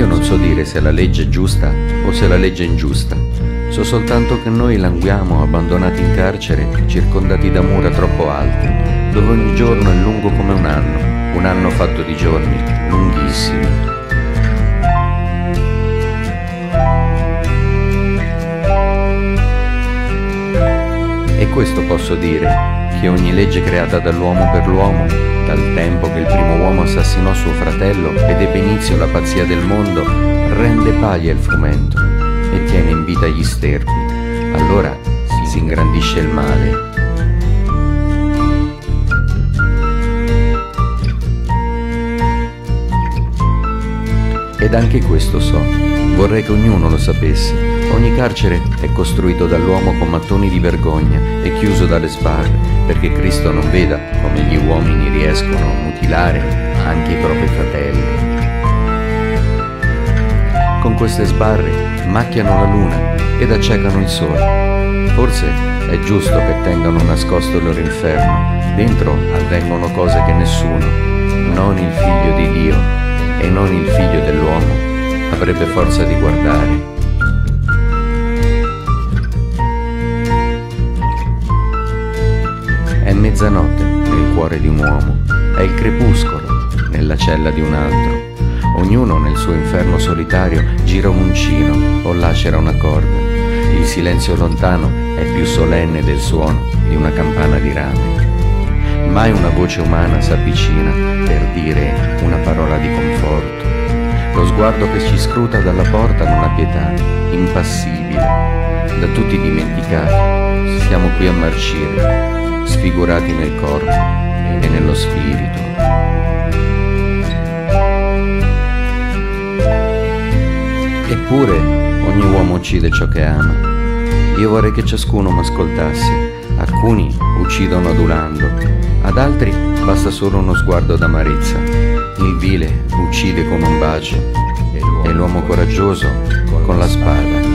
io non so dire se la legge è giusta o se la legge è ingiusta. So soltanto che noi languiamo abbandonati in carcere, circondati da mura troppo alte, dove ogni giorno è lungo come un anno fatto di giorni lunghissimi. E questo posso dire, che ogni legge creata dall'uomo per l'uomo, dal tempo che il primo uomo assassinò suo fratello ed ebbe inizio la pazzia del mondo, rende paglia il frumento e tiene in vita gli sterpi. Allora si ingrandisce il male. Ed anche questo so, vorrei che ognuno lo sapesse. Ogni carcere è costruito dall'uomo con mattoni di vergogna e chiuso dalle sbarre, perché Cristo non veda come gli uomini riescono a mutilare anche i propri fratelli. Con queste sbarre macchiano la luna ed accecano il sole. Forse è giusto che tengano nascosto il loro inferno. Dentro avvengono cose che nessuno, non il figlio di Dio e non il figlio dell'uomo, avrebbe forza di guardare. È mezzanotte nel cuore di un uomo, è il crepuscolo nella cella di un altro. Ognuno nel suo inferno solitario gira un uncino o lacera una corda. Il silenzio lontano è più solenne del suono di una campana di rame. Mai una voce umana s'avvicina per dire una parola di conforto. Lo sguardo che ci scruta dalla porta non ha pietà, impassibile, da tutti dimenticati. Siamo qui a marcire, sfigurati nel corpo e nello spirito. Eppure ogni uomo uccide ciò che ama. Io vorrei che ciascuno m'ascoltasse. Alcuni uccidono adulando, ad altri basta solo uno sguardo d'amarezza. Il vile uccide con un bacio e l'uomo coraggioso con la spada.